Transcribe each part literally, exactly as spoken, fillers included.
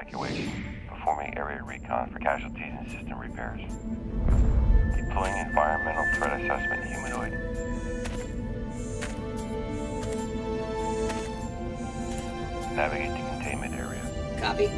evacuation, performing area recon for casualties and system repairs. Deploying environmental threat assessment humanoid. Navigate to containment area. Copy.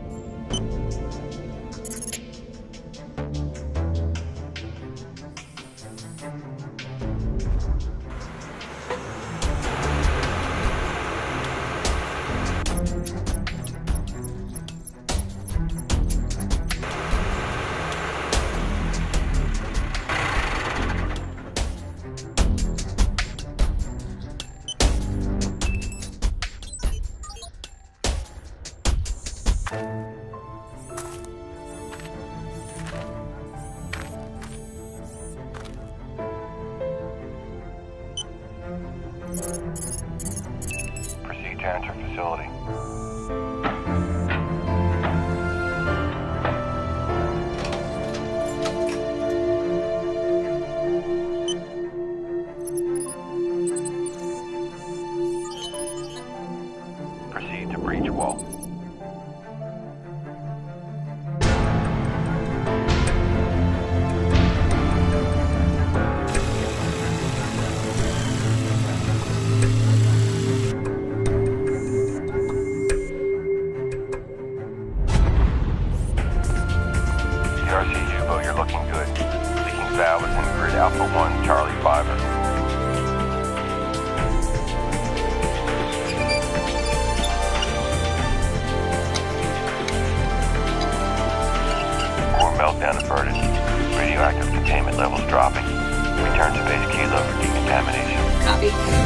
Proceed to enter facility. Proceed to breach wall. D R C-HUBO, you're looking good. Leaking valve is in grid Alpha one, Charlie five. Core meltdown averted. Radioactive containment levels dropping. Return to base kilo for decontamination. Copy.